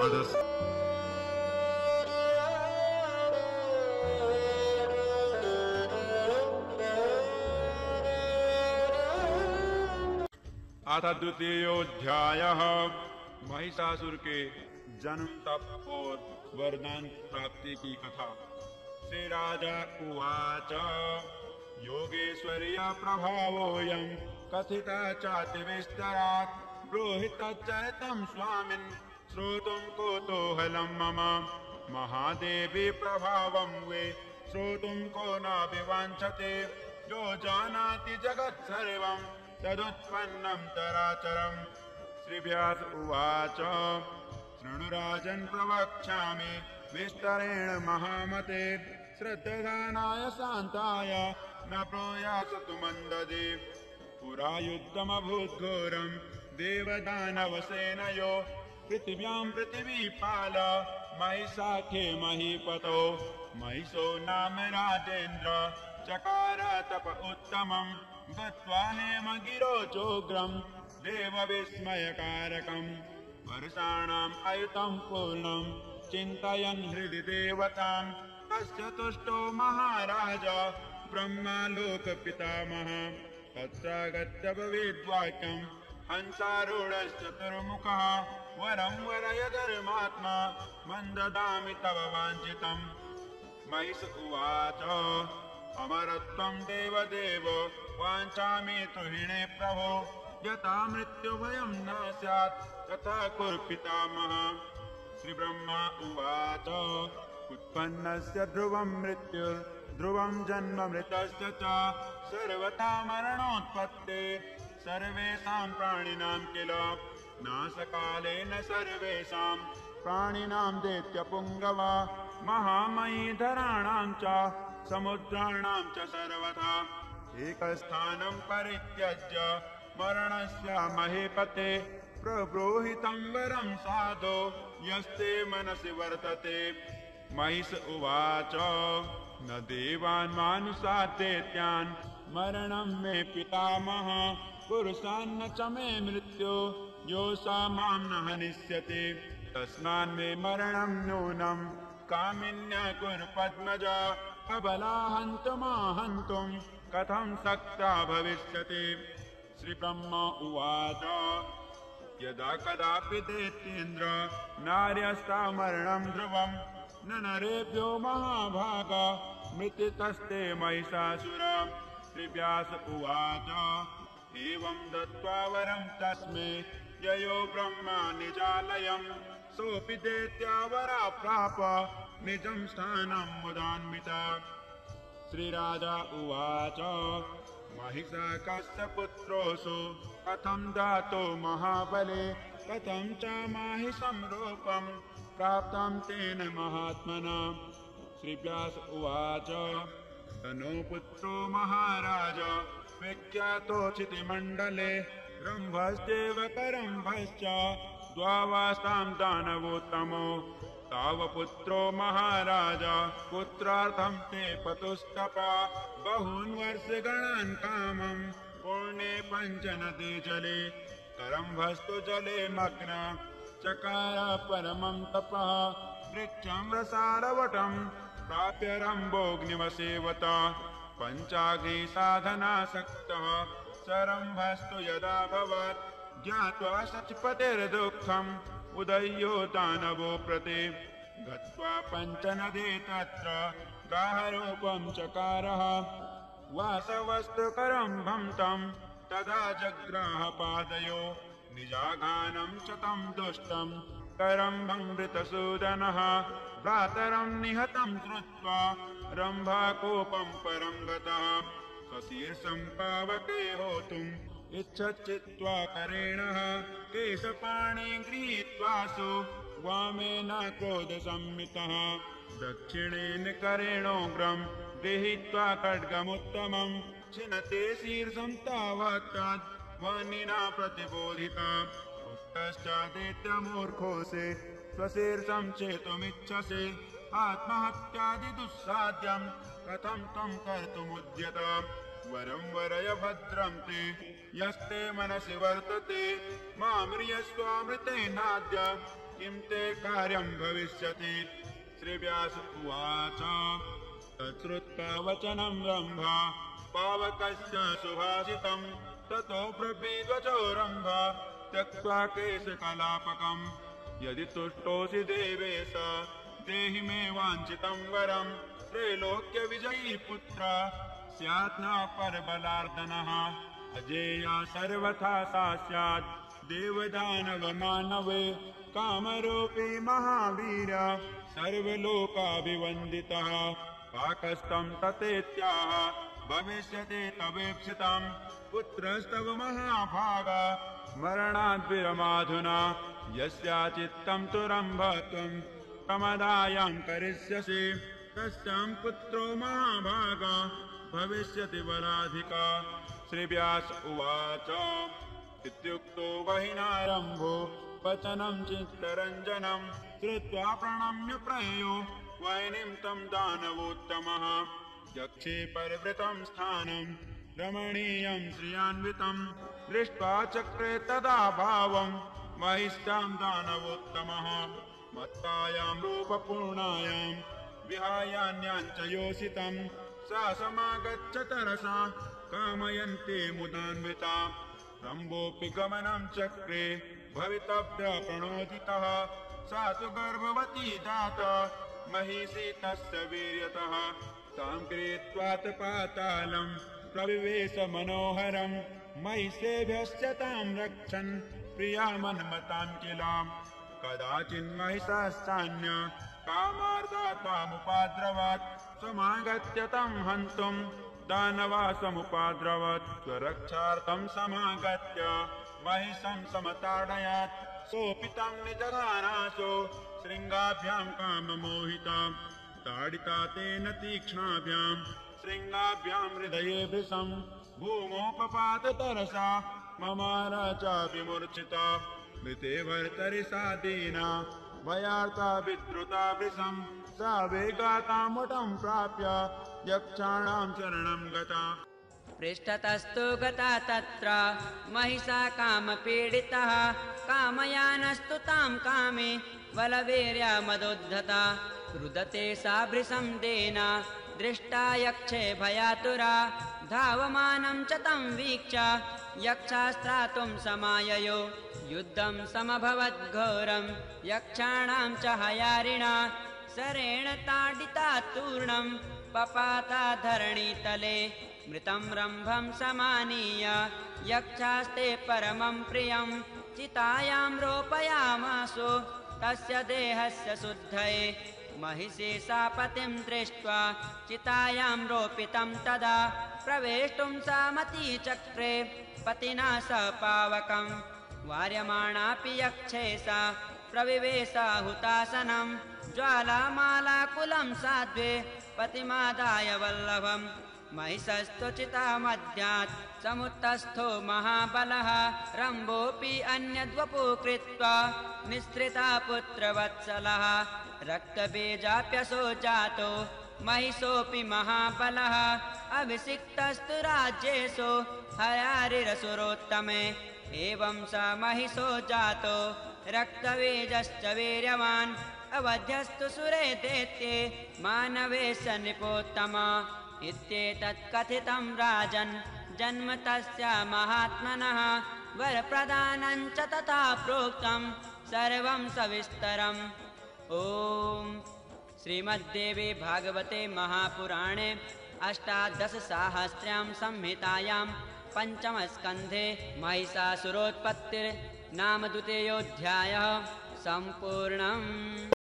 अधस् अथ द्वितीयोऽध्यायः। महिषासुर के जन्म तप और वरदान प्राप्ति की कथा। श्री राजा उवाच योगेश्वर्या प्रभावोऽयं कथिता चाति विस्तरात् ब्रूहि तच्चरितं स्वामिन् श्रोतुं कुतूहलं मम। महादेवी प्रभावं वे श्रोतुं को नाभिवाञ्छते यो जानाति जगत् सर्वं तदुत्पन्नं चराचरम्। श्रीव्यास उवाच शृणु राजन् प्रवक्ष्यामि विस्तरेण महामते श्रद्धानाय शान्ताय न प्रयासतु मन्ददे। पुरा युद्धमभूत् घोरं देवदानवसेनयो पृथिव्यां पृथिवीपाल महिषाख्ये महीपतो। महिषो नाम राजेन्द्र चकार तप उत्तमम् गत्वा हेमगिरोचोग्रं देवविस्मयकारकम्। वर्षाणाम् अयुतं पूर्णं चिन्तयन् हृदि देवतां तस्य तुष्टो महाराज ब्रह्मा लोकपितामहः। तत्रागत्य ब्रवीद्वाक्यं हंसारूढश्चतुर्मुखः वरं वरय धर्मात्मा मन्ददामि तव वाञ्छितम्। महिष उवाच अमरत्वं देवदेव वाञ्छामि तुहिणे प्रभो यथा मृत्युभयं न स्यात् तथा कुरु पितामहः। श्रीब्रह्मा उवाच उत्पन्नस्य ध्रुवं मृत्युर्ध्रुवं जन्म मृतस्य च सर्वथा मरणोत्पत्ते सर्वेषां प्राणिनां किल। नाशकालेन सर्वेषां प्राणिनां दैत्यपुङ्गवा महामयी धराणां च समुद्राणां च सर्वथा। एकस्थानं परित्यज्य मरणस्य महीपते प्रब्रूहितं वरं साधो यस्ते मनसि वर्तते। महिष उवाच न देवान् मानुषात् दैत्यान् मरणं मे पितामह पुरुषान्न च मे मृत्यो योऽसा मां न हनिष्यति। तस्मान्मे मरणं नूनं कामिन्या कुरु पद्मजा अबला हन्तुमाहन्तुं कथं शक्ता भविष्यति। श्रीब्रह्मा उवाच यदा कदापि दैत्येन्द्र नार्यस्ता मरणं ध्रुवं न नरेभ्यो महाभागा मृत्युतस्ते महिषासुर। श्रीव्यास उवाच एवं दत्त्वा वरं तस्मै ययो ब्रह्मा निजालयम् सोऽपि दैत्यावरा प्राप निजं स्थानं मुदान्विता। श्रीराजा उवाच महिषा कस्य पुत्रोऽसु कथं जातो महाबले कथं च माहिषं रूपं प्राप्तं तेन महात्मना। श्रीव्यास उवाच तनो पुत्रो महाराज विख्यातो चितिमण्डले रम्भश्चैव करम्भश्च द्वावास्तां दानवोत्तमो। ताव पुत्रो महाराज पुत्रार्थं ते पतुस्तपा बहून् वर्षगणान् कामं पुण्ये पञ्चनदे जले। करम्भस्तु जले मग्न चकार परमं तपः वृक्षं रसारवटं प्राप्य रम्भोऽग्निवसेवत। पञ्चाग्नि साधनासक्तः सरम्भस्तु यदा भवत् ज्ञात्वा सचपतेर्दुःखम् उदयो दानवो प्रति। गत्वा पञ्चनदे तत्र गाहरूपं चकारः वासवस्तु करम्भं तं तदा जग्राह पादयो निजाघानं च तं दुष्टं करम्भं वृतसूदनः। भ्रातरं निहतं श्रुत्वा रम्भाकोपं परं गतः स्वशीर्षं पावके होतुम् इच्छचित्वा करेणः केशपाणे गृहीत्वासु वामेन क्रोधसंमितः दक्षिणेन करेणोग्रं गृहीत्वा खड्गमुत्तमं छिनते शीर्षं तावत् ध्वनिना प्रतिबोधिता। उक्तश्चादेत्यमूर्खोऽसि स्वशीर्षं चेतुमिच्छसि आत्महत्यादि दुस्साध्यं कथं त्वं कर्तुमुद्यत। वरं वरय भद्रं ते यस्ते मनसि वर्तते मां म्रियस्वामृतेनाद्य किं ते कार्यं भविष्यति। श्रीव्यास उवाच तच्छ्रुत्वा वचनं रम्भा पावकस्य सुभाषितं ततो ब्रवीद्वचो रम्भा त्यक्त्वा केशकलापकम् यदि तुष्टोऽसि देवेश देहि मे वाञ्छितं वरम् त्रैलोक्यविजयी पुत्र स्यात् न परबलार्दनः अजेया सर्वथा सा स्यात् देवदानवमानवे कामरूपी महावीर सर्वलोकाभिवन्दितः पाकस्थं ततेत्याह भविष्यति तवेप्सितं पुत्रस्तव महाभागा मरणाद्विरमाधुना यस्याचित्तं तु रम्भत्वं प्रमदायां करिष्यसि तस्यां पुत्रो महाभागा भविष्यति बलाधिका। श्रीव्यास उवाच इत्युक्तो वहिनारम्भो वचनं चित्तरञ्जनं श्रुत्वा प्रणम्य प्रययो वैनीं तं दानवोत्तमः यक्षे परिवृतं स्थानं रमणीयं श्रियान्वितं दृष्ट्वा चक्रे तदा भावं महिष्ठां दानवोत्तमः मत्तायां रूपपूर्णायां विहायान्यां च योषितं सा समागच्छ तरसा कामयन्ते मुदान्विता रम्भोऽपि गमनं चक्रे भवितव्य प्रणोदितः सा तु गर्भवती जाता महिषी तस्य वीर्यतः तां गृहीत्वात् पातालं प्रविवेश मनोहरं महिषेभ्यश्च तां रक्षन् प्रिया मन्मतां किल कदाचिन्महिषाश्चान्य कामार्धा तामुपाद्रवत् समागत्य तं हन्तुं दानवा समुपाद्रवत् स्वरक्षार्थं समागत्य महिषं समताडयत् सोऽपि तं निजघानासो शृङ्गाभ्यां काममोहिता ताडिता तेन तीक्ष्णाभ्यां शृङ्गाभ्यां हृदये भृशं भूमोपपात तरसा ममार चापि मूर्छिता मृते भर्तरिसा दीना भयार्ता विद्रुता वृशं सा वेगातामुटं प्राप्य यक्षाणां शरणं गता। पृष्ठतस्तु गता तत्र महिषा कामपीडितः कामयानस्तु तां कामे बलवीर्या मदोद्धता रुदते सा भृशं देना दृष्टा यक्षे भयातुरा धावमानं च तं वीक्ष्य यक्षास्त्रातुं समाययो युद्धं समभवद्घोरं यक्षाणां च हयारिणा शरेण ताडिता तूर्णं पपाता धरणीतले मृतं रम्भं समानीय यक्षास्ते परमं प्रियं चितायां रोपयामासो तस्य देहस्य शुद्धये महिषी सा पतिं दृष्ट्वा चितायां रोपितं तदा प्रवेष्टुं सा मती चक्रे पतिना सह पावकं वार्यमाणापि यक्षे सा प्रविवेशा हुतासनं ज्वालामालाकुलं साध्वे पतिमादाय वल्लभं महिषस्तु चितामध्यात् समुत्थस्थो महाबलः रम्भोऽपि अन्यद्वपु कृत्वा निःसृता पुत्रवत्सलः रक्तबीजाप्यसो जातो महिषोऽपि महाबलः अभिषिक्तस्तु राज्येषु हयारिरसुरोत्तमे एवं स महिषो जातो रक्तबीजश्च वीर्यवान् अवध्यस्तु सुरे दैत्ये मानवे स नृपोत्तम इत्येतत् कथितं राजन् जन्म तस्य महात्मनः वरप्रदानं च तथा प्रोक्तं सर्वं सविस्तरम्। ॐ श्रीमद्देवी भागवते महापुराणे अष्टादशसाहस्र्यां संहितायां पञ्चमस्कन्धे महिषासुरोत्पत्तिर्नाम द्वितीयोऽध्यायः सम्पूर्णम्।